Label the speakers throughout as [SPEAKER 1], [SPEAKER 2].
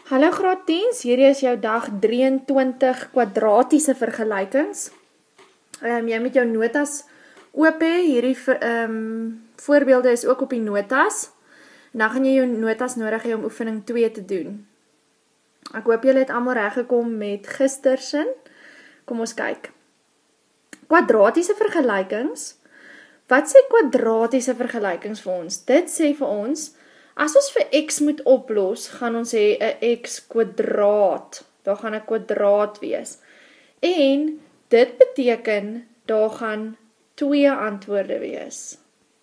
[SPEAKER 1] Hallo graad 10, hierdie is jou dag 23 kwadratiese vergelykings. Jy moet jou notas oop hê, hierdie voorbeelde is ook op die notas. En dan gaan jy jou notas nodig hê om oefening 2 te doen. Ek hoop julle het almal reggekom met gistersin. Kom ons kyk. Kwadratiese vergelykings. Wat sê kwadratiese vergelykings vir ons? Dit sê vir ons, as ons vir x moet oplos, gaan ons hê 'n x kwadraat. Daar gaan 'n kwadraat wees. En dit beteken, daar gaan 2 antwoorde wees.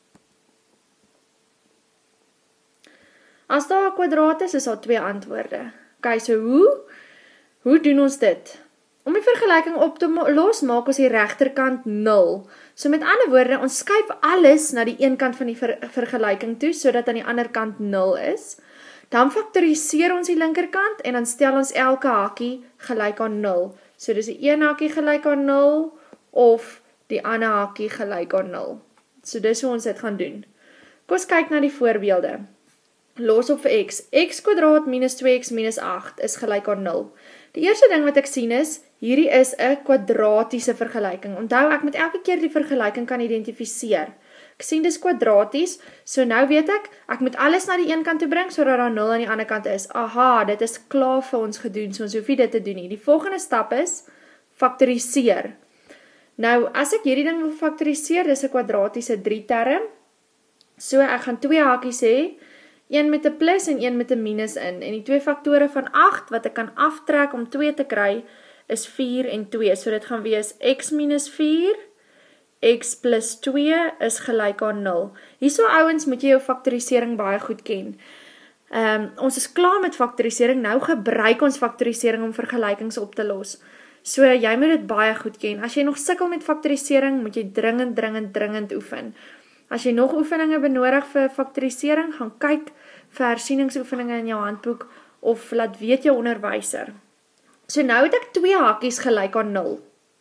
[SPEAKER 1] As daar 'n kwadraat is daar 2 antwoorde. Ok, so hoe doen ons dit? Om die vergelyking op te los, maak ons die regterkant 0. So met ander woorde, ons skuif alles na die een kant van die vergelyking toe, sodat aan die ander kant 0 is. Dan faktoriseer ons die linkerkant, en dan stel ons elke hakie gelyk aan 0. So dis die een hakie gelyk aan 0, of die ander hakie gelyk aan 0. So dis hoe ons dit gaan doen. Kom ons kyk na die voorbeelde. Los op vir x. X kwadraat minus 2x minus 8 is gelyk aan 0. Die eerste ding wat ek sien is, hierdie is 'n kwadratiese vergelyking. Onthou, ek moet elke keer die vergelyking kan identifiseer. Ek sien dis kwadraties, so nou weet ek moet alles na die een kant toe bring, sodat daar 0 aan die ander kant is. Aha, dit is klaar vir ons gedoen, so ons hoef nie dit te doen nie. Die volgende stap is, faktoriseer. Nou, as ek hierdie ding wil faktoriseer, dis 'n kwadratiese 3 term. So, ek gaan 2 hakies hê, een met 'n plus en een met 'n minus in. En die 2 faktore van 8 wat ek kan aftrek om 2 te kry, is 4 en 2. So dit gaan wees x minus 4, x plus 2 is gelyk aan 0. Hierso ouens moet jy jou faktorisering baie goed ken. Ons is klaar met faktorisering, nou gebruik ons faktorisering om vergelykings op te los. So jy moet dit baie goed ken. As jy nog sukkel met faktorisering, moet jy dringend oefen. As jy nog oefeninge benodig vir faktorisering, gaan kyk vir hersieningsoefeninge in jou handboek of laat weet jou onderwyser. So nou het ek 2 hakies gelyk aan 0.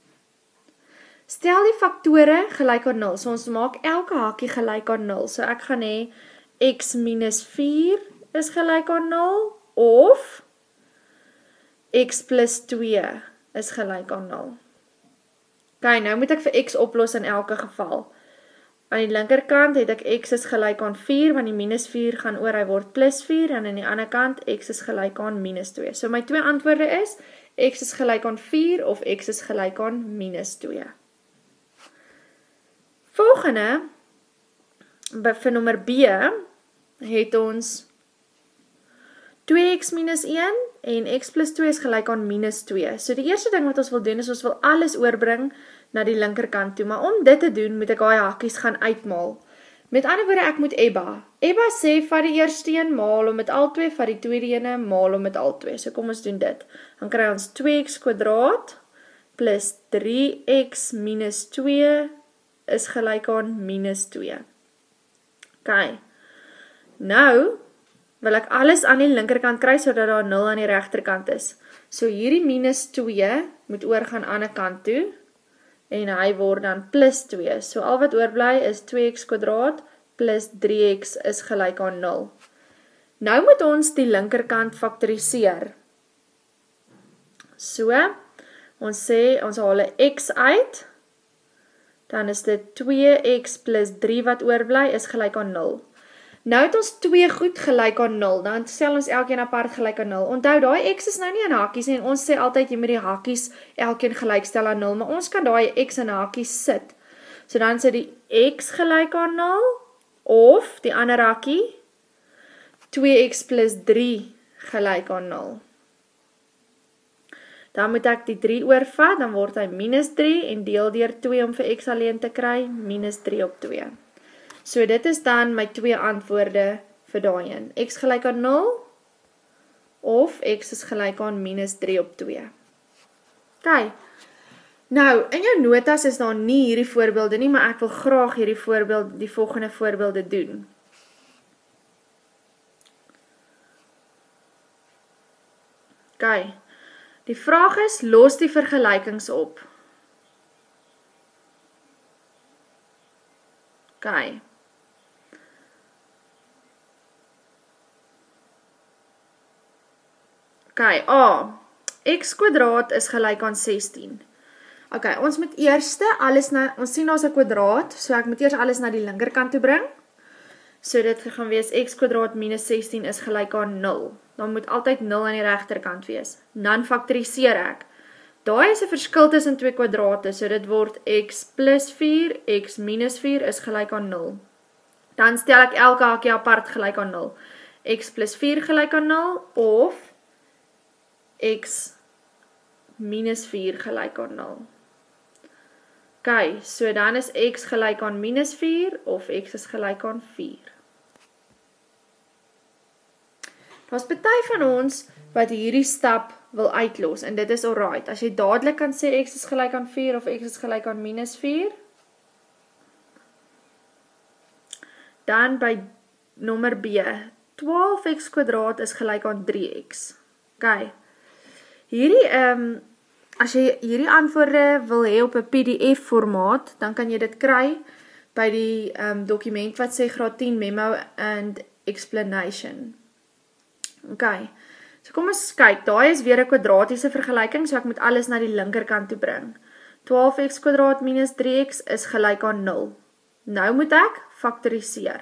[SPEAKER 1] Stel die faktore gelyk aan 0, so ons maak elke hakie gelyk aan 0. So ek gaan hê x minus 4 is gelyk aan 0, of x plus 2 is gelyk aan 0. Ok, nou moet ek vir x oplos in elke geval. Aan die linkerkant het ek x is gelyk aan 4, want die minus 4 gaan oor, hy word plus 4, en aan die ander kant, x is gelyk aan minus 2. So my 2 antwoorde is, x is gelyk aan 4, of x is gelyk aan minus 2. Volgende, vir nommer B, het ons 2x minus 1, en x plus 2 is gelyk aan minus 2. So die eerste ding wat ons wil doen, is ons wil alles oorbring na die linkerkant toe, maar om dit te doen, moet ek daai hakies gaan uitmaal. Met ander woorde, ek moet Ebba. Ebba sê, vat die eerste een, maal om met al 2, vat die tweede ene, maal om met al 2. So kom ons doen dit. Dan kry ons 2x kwadraat, plus 3x minus 2, is gelyk aan minus 2. Ok. Nou, wil ek alles aan die linkerkant kry, sodat daar 0 aan die regterkant is. So hierdie minus 2, moet oorgaan aan die kant toe, en hy word dan plus 2. So al wat oorbly is 2x kwadraat plus 3x is gelyk aan 0. Nou moet ons die linkerkant faktoriseer. So, ons sê, ons haal 'n x uit, dan is dit 2x plus 3 wat oorbly is gelyk aan 0. Nou het ons 2 goed gelyk aan 0, dan stel ons elkeen apart gelyk aan 0. Onthou, daai x is nou nie in hakies nie, en ons sê altyd jy moet die hakies elkeen gelyk stel aan 0, maar ons kan daai x in hakies sit. So dan sê die x gelyk aan 0, of die ander hakie, 2x plus 3 gelyk aan 0. Dan moet ek die 3 oorvat, dan word hy minus 3, en deel deur 2 om vir x alleen te kry, minus 3 op 2. So dit is dan my 2 antwoorde vir daai een. X gelyk aan 0, of x is gelyk aan minus 3 op 2. Ok, nou, in jou notas is daar nie hierdie voorbeelde nie, maar ek wil graag die volgende voorbeelde doen. Ok, die vraag is, los die vergelykings op. Ok, Ok, A. X kwadraat is gelyk aan 16. Ok, ons moet eers alles ons sien ons 'n kwadraat, so ek moet eers alles na die linkerkant toe bring. So dit gaan wees x kwadraat minus 16 is gelyk aan 0. Dan moet altyd 0 aan die regterkant wees. Dan faktoriseer ek. Daai is 'n verskil tussen twee kwadrate, so dit word x plus 4, x minus 4 is gelyk aan 0. Dan stel ek elke hakie apart gelyk aan 0. X plus 4 gelyk aan 0 of x minus 4 gelyk aan 0. Ok, so dan is x gelyk aan minus 4 of x is gelyk aan 4. Daar's party van ons wat hierdie stap wil uitlos en dit is alright. As jy dadelik kan sê x is gelyk aan 4 of x is gelyk aan minus 4, dan by nommer B, 12x kwadraat is gelyk aan 3x. Ok, hierdie, as jy hierdie antwoorde wil hê op 'n PDF formaat, dan kan jy dit kry by die dokument wat sê graad 10 memo and explanation. Ok, so kom ons kyk, daai is weer 'n kwadratiese vergelyking, so ek moet alles na die linkerkant toe bring. 12x kwadraat minus 3x is gelyk aan 0. Nou moet ek faktoriseer.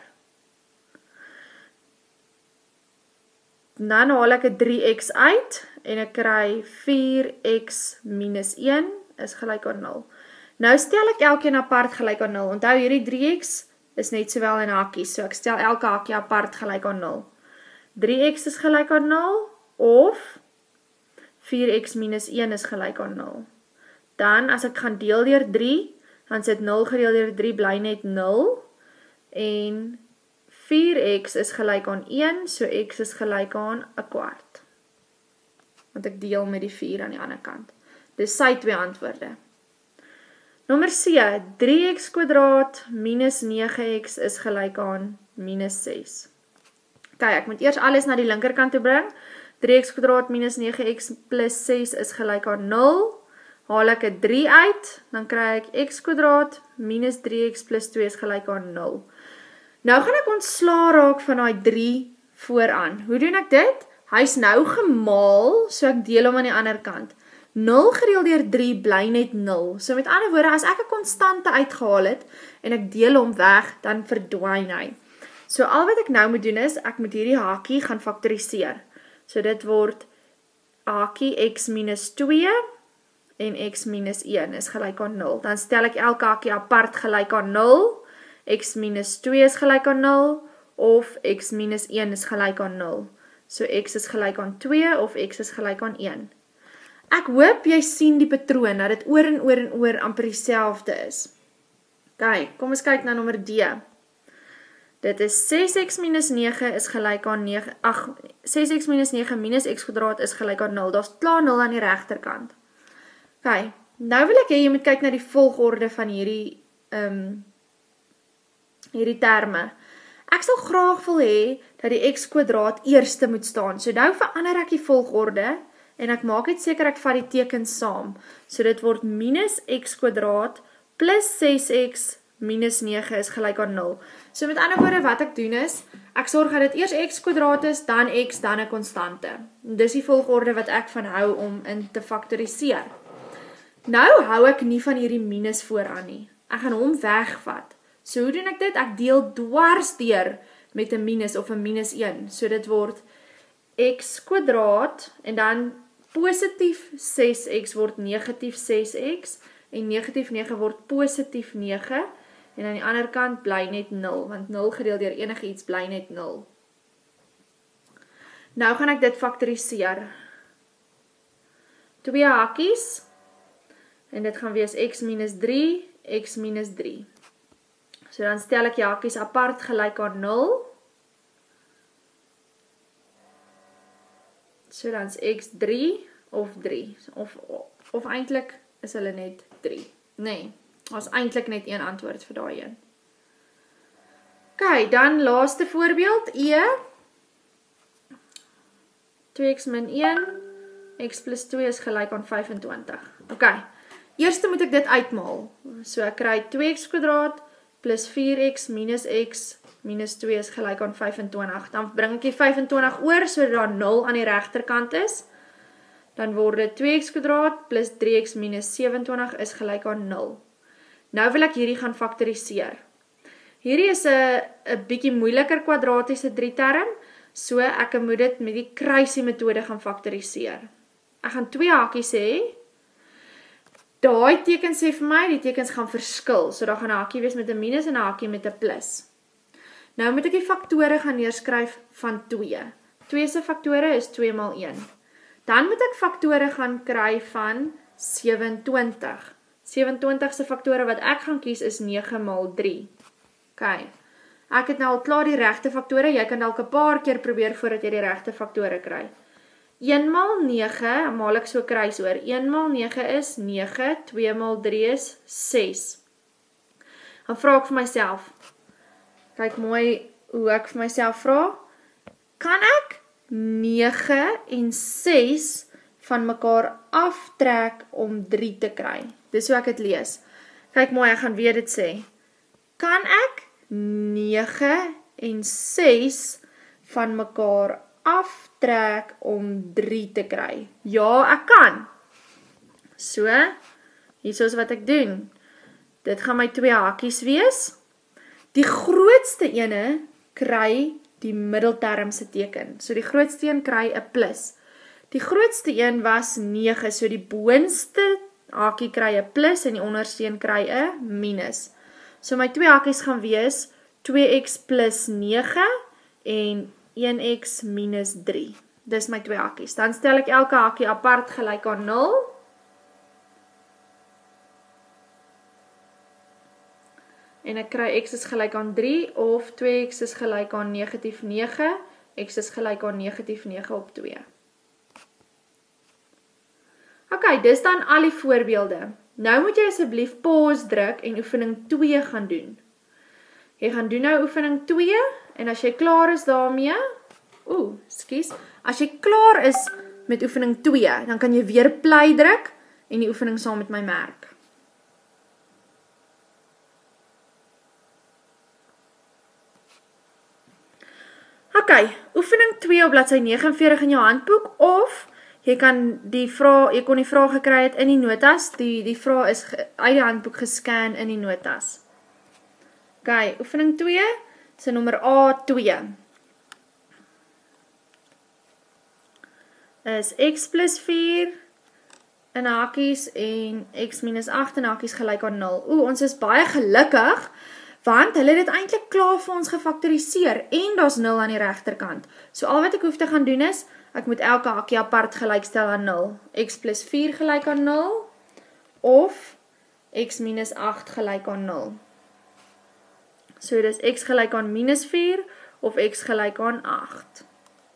[SPEAKER 1] Dan haal ek 'n 3x uit, en ek kry 4x minus 1 is gelyk aan 0. Nou stel ek elkeen apart gelyk aan 0. Onthou hierdie 3x is net sowel in hakkies, so ek stel elke hakkie apart gelyk aan 0. 3x is gelyk aan 0 of 4x minus 1 is gelyk aan 0. Dan as ek gaan deel deur 3, dan sit 0 gedeel deur 3 bly net 0 en 4x is gelyk aan 1, so x is gelyk aan 'n kwart. Want ek deel met die 4 aan die ander kant. Dis sy twee antwoorde. Nommer C, 3x kwadraat minus 9x is gelyk aan minus 6. Ok, ek moet eers alles na die linkerkant toe bring. 3x kwadraat minus 9x plus 6 is gelyk aan 0. Haal ek 'n 3 uit, dan kry ek x kwadraat minus 3x plus 2 is gelyk aan 0. Nou gaan ek ontslaa raak van daai 3 vooraan. Hoe doen ek dit? Hy's nou gemaal, so ek deel hom aan die ander kant. 0 gedeel deur 3 bly net 0. So met ander woorde, as ek 'n konstante uitgehaal het, en ek deel hom weg, dan verdwyn hy. So al wat ek nou moet doen is, ek moet hierdie hakie gaan faktoriseer. So dit word hakie x minus 2, en x minus 1 is gelyk aan 0. Dan stel ek elke hakie apart gelyk aan 0, x minus 2 is gelyk aan 0, of x minus 1 is gelyk aan 0. So x is gelyk aan 2 of x is gelyk aan 1. Ek hoop jy sien die patroon, dat dit oor en oor en oor amper dieselfde is. Ok, kom ons kyk na nommer D. Dit is 6x minus 9 is gelyk aan 9, 6x minus 9 minus x kwadraat is gelyk aan 0. Daar's klaar 0 aan die regterkant. Ok, nou wil ek hê jy moet kyk na die volgorde van hierdie terme. Ek sal graag wil hê dat die x kwadraat eerste moet staan. So nou verander ek die volgorde en ek maak net seker ek vat die tekens saam. So dit word minus x kwadraat plus 6x minus 9 is gelyk aan 0. So met ander woorde wat ek doen is, ek sorg dat dit eers x kwadraat is, dan x, dan 'n konstante. Dis die volgorde wat ek van hou om in te faktoriseer. Nou hou ek nie van hierdie minus vooraan nie. Ek gaan hom wegvat. So hoe doen ek dit? Ek deel dwars deur met 'n minus of 'n minus 1. So dit word x kwadraat en dan positief 6x word negatief 6x en negatief 9 word positief 9 en aan die ander kant bly net 0, want 0 gedeel deur enige iets bly net 0. Nou gaan ek dit faktoriseer. 2 hakies en dit gaan wees x minus 3, x minus 3. So dan stel ek die hakies apart gelyk aan 0. So dan is x 3 of 3. Of eintlik is hulle net 3. Nee, ons eintlik net een antwoord vir daai een. Ok, dan laaste voorbeeld, E. 2x min 1, x plus 2 is gelyk aan 25. Ok, eerste moet ek dit uitmaal. So ek kry 2x kwadraat plus 4x minus x minus 2 is gelyk aan 25. Dan bring ek die 25 oor, so daar 0 aan die regterkant is. dan word dit 2x² plus 3x minus 27 is gelyk aan 0. Nou wil ek hierdie gaan faktoriseer. Hierdie is 'n bietjie moeiliker kwadratiese 3-term, so ek moet dit met die kruisie metode gaan faktoriseer. Ek gaan 2 hakies hê. Daai teken sê vir my, die tekens gaan verskil, so daar gaan 'n hakie wees met 'n minus en 'n hakie met 'n plus. Nou moet ek die faktore gaan neerskryf van 2. 2 se faktore is 2 maal 1. Dan moet ek faktore gaan kry van 27. 27 se faktore wat ek gaan kies is 9 maal 3. OK. Ek het nou al klaar die regte faktore, jy kan dalk 'n paar keer probeer voordat jy die regte faktore kry. 1 maal 9, maal ek so kruis oor. 1 maal 9 is 9, 2 maal 3 is 6. Dan vra ek vir myself, kyk mooi hoe ek vir myself vra, kan ek 9 en 6 van mekaar aftrek om 3 te kry? Dis hoe ek het lees. Kyk mooi, ek gaan weer dit sê. Kan ek 9 en 6 van mekaar aftrek om 3 te kry? Ja, ek kan. So, hier is wat ek doen. Dit gaan my 2 hakies wees. Die grootste ene kry die middelterm se teken. So die grootste een kry 'n plus. Die grootste een was 9, so die boonste hakie kry 'n plus en die onderste een kry 'n minus. So my 2 hakies gaan wees 2x plus 9 en 1x minus 3. Dis my 2 hakies. Dan stel ek elke hakie apart gelyk aan 0. En ek kry x is gelyk aan 3 of 2x is gelyk aan negatief 9, x is gelyk aan negatief 9 op 2. OK, dis dan al die voorbeelde. Nou moet jy asseblief pause druk en oefening 2 gaan doen. Jy gaan doen nou oefening 2 en as jy klaar is daarmee, as jy klaar is met oefening 2, dan kan jy weer play druk en die oefening saam met my merk. OK, oefening 2 op bladsy 49 in jou handboek of jy kon die vraag gekry het in die notas, die vraag is uit die handboek gescan in die notas. OK, oefening 2, is nommer A2. Is x plus 4 in hakies en x minus 8 in hakies gelyk aan 0. Ons is baie gelukkig, want hulle het dit eintlik klaar vir ons gefaktoriseer en daar's 0 aan die regterkant. So al wat ek hoef te gaan doen is, ek moet elke hakie apart gelykstel aan 0. X plus 4 gelyk aan 0 of x minus 8 gelyk aan 0. So dis x gelyk aan minus 4 of x gelyk aan 8.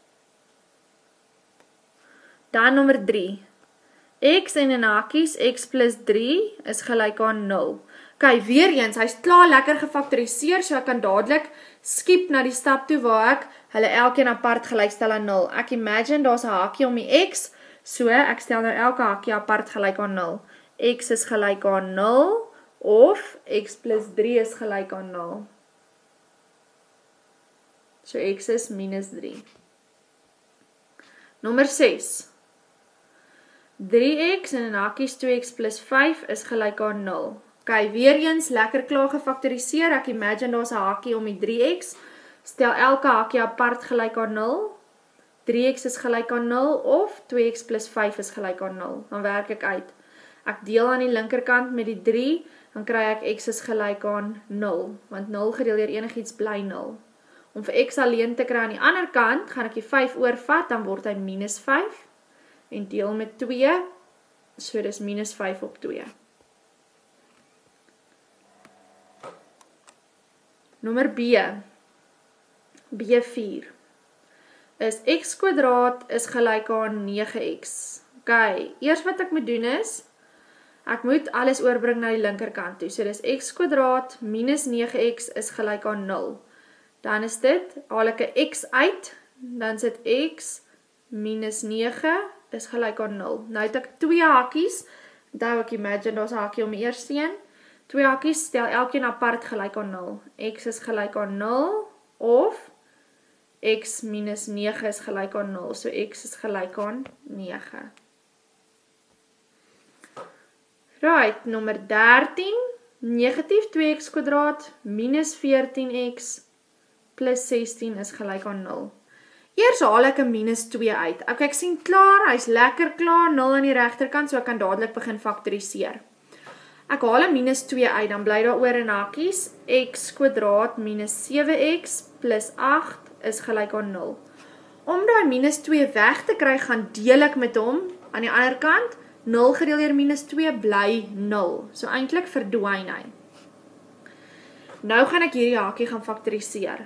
[SPEAKER 1] Dan nommer 3. X en in hakies x plus 3 is gelyk aan 0. OK, weer eens, hy's klaar lekker gefaktoriseer, so ek kan dadelik skip na die stap toe waar ek hulle elkeen apart gelykstel aan 0. Ek imagine daar's 'n hakie om die x, so ek stel nou elke hakie apart gelyk aan 0. X is gelyk aan 0 of x plus 3 is gelyk aan 0. So x is minus 3. Nommer 6. 3x en in hakies 2x plus 5 is gelyk aan 0. OK, weer eens lekker klaar gefaktoriseer. Ek imagine daar's 'n hakie om die 3x. Stel elke hakie apart gelyk aan 0. 3x is gelyk aan 0 of 2x plus 5 is gelyk aan 0. Dan werk ek uit. Ek deel aan die linkerkant met die 3, dan kry ek x is gelyk aan 0, want 0 gedeel deur enigiets bly 0. Om vir x alleen te kry aan die ander kant, gaan ek die 5 oorvat, dan word hy minus 5 en deel met 2, so dis minus 5 op 2. Nommer B, B4, is x kwadraat is gelyk aan 9x. OK, eers wat ek moet doen is, ek moet alles oorbring na die linkerkant toe. So dis x kwadraat minus 9x is gelyk aan 0. Dan is dit, haal ek 'n x uit, dan sit x minus 9 is gelyk aan 0. Nou het ek 2 hakies, onthou ek imagine daar's 'n hakie om die eerste een. 2 hakies, stel elkeen apart gelyk aan 0. X is gelyk aan 0 of x minus 9 is gelyk aan 0. So x is gelyk aan 9. Right, nommer 13, negatief 2x kwadraat minus 14x plus 16 is gelyk aan 0. Eers haal ek 'n minus 2 uit. Ok, ek sien klaar, hy's lekker klaar, 0 aan die regterkant, so ek kan dadelik begin faktoriseer. Ek haal 'n minus 2 uit, dan bly daar oor in hakies, x kwadraat minus 7x plus 8 is gelyk aan 0. Om daai minus 2 weg te kry, gaan deel ek met hom aan die ander kant, 0 gedeel deur minus 2 bly 0. So eintlik verdwyn hy. Nou gaan ek hierdie hakie gaan faktoriseer.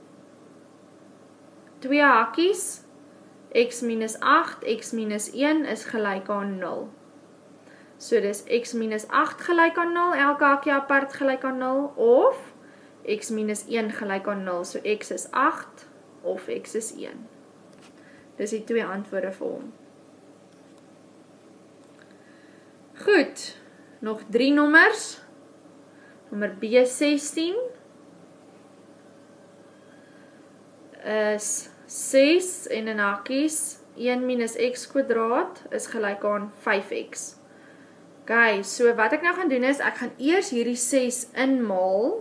[SPEAKER 1] 2 hakies, x minus 8, x minus 1 is gelyk aan 0. So dis x minus 8 gelyk aan 0, elke hakie apart gelyk aan 0, of x minus 1 gelyk aan 0, so x is 8, of x is 1. Dis die 2 antwoorde vir hom. Goed, nog 3 nommers. Nommer B16 is 6 en in hakies 1 minus x kwadraat is gelyk aan 5x. Ok, so wat ek nou gaan doen is, ek gaan eers hierdie 6 inmaal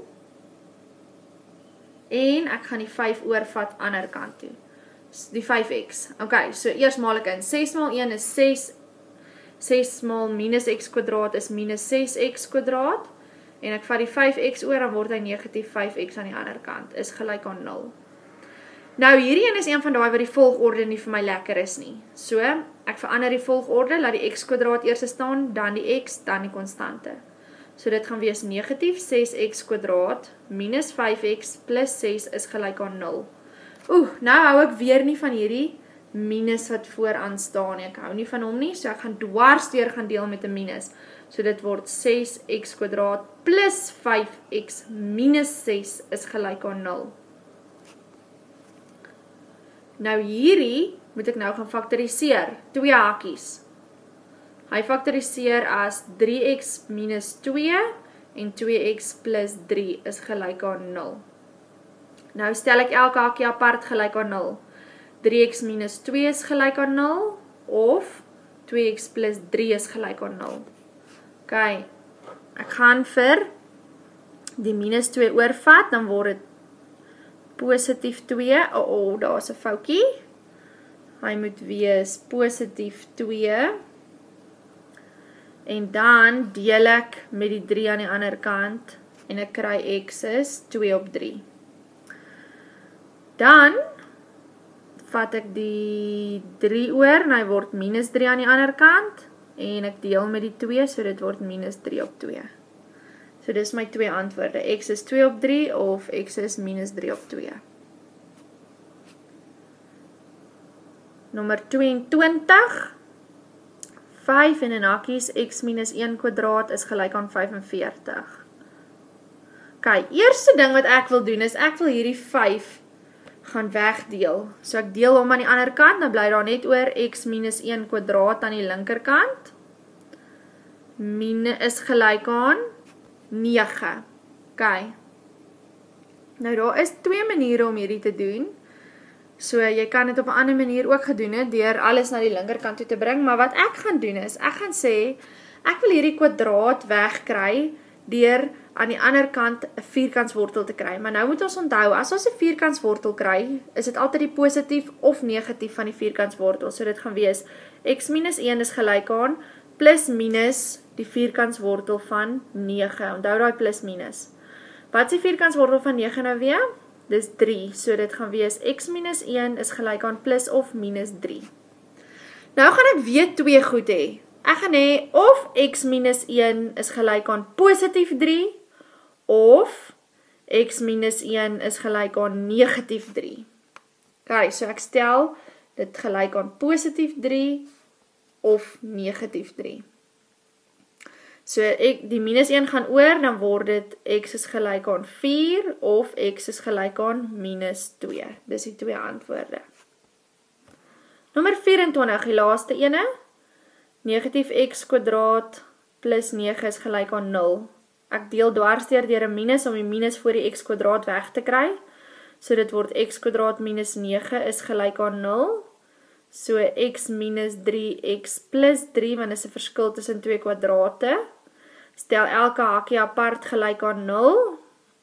[SPEAKER 1] en ek gaan die 5 oorvat ander kant toe. Die 5x. Ok, so eers maal ek in. 6 maal 1 is 6. 6 maal minus x kwadraat is minus 6x kwadraat. En ek vat die 5x oor, dan word hy negatief 5x aan die ander kant. Is gelyk aan 0. Nou, hierdie een is een van daai wat die volgorde nie vir my lekker is nie. So, ek verander die volgorde, laat die x kwadraat eers staan, dan die x, dan die konstante. So, dit gaan wees negatief 6x kwadraat minus 5x plus 6 is gelyk aan 0. Nou hou ek weer nie van hierdie minus wat vooraan staan nie. Ek hou nie van hom nie, so ek gaan dwars deur gaan deel met 'n minus. So dit word 6x kwadraat plus 5x minus 6 is gelyk aan 0. Nou hierdie moet ek nou gaan faktoriseer. 2 hakies. Hy faktoriseer as 3x minus 2 en 2x plus 3 is gelyk aan 0. Nou stel ek elke hakie apart gelyk aan 0. 3x minus 2 is gelyk aan 0, of 2x plus 3 is gelyk aan 0. Ok, ek gaan vir die minus 2 oorvat, dan word dit positief 2, daar is 'n foutjie. Hy moet wees positief 2, en dan deel ek met die 3 aan die ander kant, en ek kry x is 2 op 3. Dan vat ek die 3 oor, en hy word minus 3 aan die ander kant, en ek deel met die 2, so dit word minus 3 op 2. So dis my 2 antwoorde, x is 2 op 3, of x is minus 3 op 2. Nommer 22, 5 en in hakies, x minus 1 kwadraat is gelyk aan 45. Ok, eerste ding wat ek wil doen is, ek wil hierdie 5 gaan wegdeel. So ek deel hom aan die ander kant, dan bly daar net oor x minus 1 kwadraat aan die linkerkant. Is gelyk aan 9. Ok. Nou daar is 2 maniere om hierdie te doen. So jy kan dit op 'n ander manier ook gedoen het, deur alles na die linkerkant toe te bring, maar wat ek gaan doen is, ek gaan sê, ek wil hierdie kwadraat wegkry, deur aan die ander kant 'n vierkantswortel te kry. Maar nou moet ons onthou, as ons 'n vierkantswortel kry, is dit altyd die positief of negatief van die vierkantswortel. So dit gaan wees, x minus 1 is gelyk aan, plus minus die vierkantswortel van 9. Onthou daai plus minus. Wat is die vierkantswortel van 9 nou weer? Dis 3, so dit gaan wees, x minus 1 is gelyk aan plus of minus 3. Nou gaan ek weer 2 goed hê. Ek gaan hê, of x minus 1 is gelyk aan positief 3, of x minus 1 is gelyk aan negatief 3. Ok, so ek stel dit gelyk aan positief 3 of negatief 3. So die minus 1 gaan oor, dan word dit x is gelyk aan 4 of x is gelyk aan minus 2. Dis die 2 antwoorde. Nommer 24, die laaste ene. Negatief x kwadraat plus 9 is gelyk aan 0. Ek deel dwarsdeur deur 'n minus om die minus voor die x kwadraat weg te kry. So dit word x kwadraat minus 9 is gelyk aan 0. So x minus 3x plus 3, want dit is 'n verskil tussen 2 kwadrate. Stel elke hakie apart gelyk aan 0.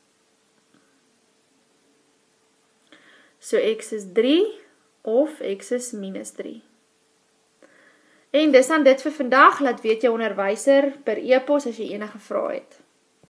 [SPEAKER 1] So x is 3 of x is minus 3. En dis dan dit vir vandag, laat weet jou onderwyser per e-pos as jy enige vrae het.